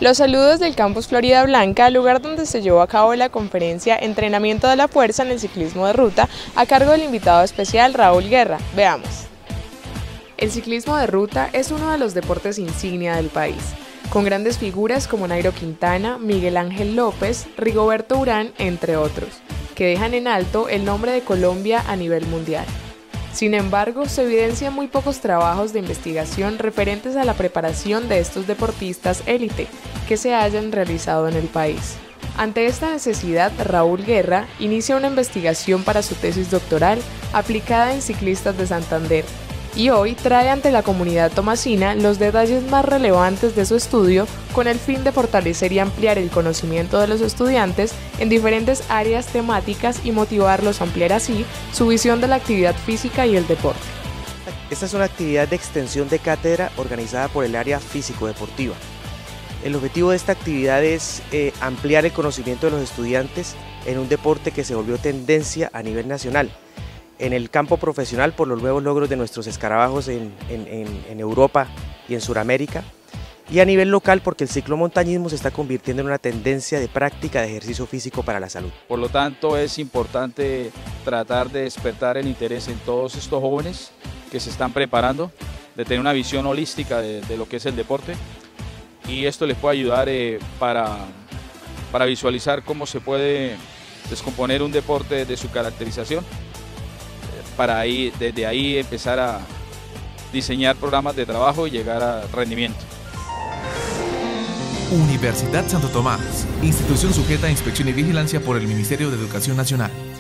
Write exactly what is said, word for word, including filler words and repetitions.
Los saludos del campus Florida Blanca, lugar donde se llevó a cabo la conferencia Entrenamiento de la Fuerza en el ciclismo de ruta, a cargo del invitado especial Raúl Guerra. Veamos. El ciclismo de ruta es uno de los deportes insignia del país, con grandes figuras como Nairo Quintana, Miguel Ángel López, Rigoberto Urán, entre otros, que dejan en alto el nombre de Colombia a nivel mundial. Sin embargo, se evidencian muy pocos trabajos de investigación referentes a la preparación de estos deportistas élite que se hayan realizado en el país. Ante esta necesidad, Raúl Guerra inicia una investigación para su tesis doctoral aplicada en ciclistas de Santander y hoy trae ante la comunidad tomasina los detalles más relevantes de su estudio con el fin de fortalecer y ampliar el conocimiento de los estudiantes en diferentes áreas temáticas y motivarlos a ampliar así su visión de la actividad física y el deporte. Esta es una actividad de extensión de cátedra organizada por el área físico-deportiva. El objetivo de esta actividad es eh, ampliar el conocimiento de los estudiantes en un deporte que se volvió tendencia a nivel nacional. En el campo profesional por los nuevos logros de nuestros escarabajos en, en, en, en Europa y en Sudamérica, y a nivel local porque el ciclomontañismo se está convirtiendo en una tendencia de práctica de ejercicio físico para la salud. Por lo tanto, es importante tratar de despertar el interés en todos estos jóvenes que se están preparando, de tener una visión holística de, de lo que es el deporte, y esto les puede ayudar eh, para, para visualizar cómo se puede descomponer un deporte de su caracterización, para ahí, desde ahí empezar a diseñar programas de trabajo y llegar a rendimiento. Universidad Santo Tomás, institución sujeta a inspección y vigilancia por el Ministerio de Educación Nacional.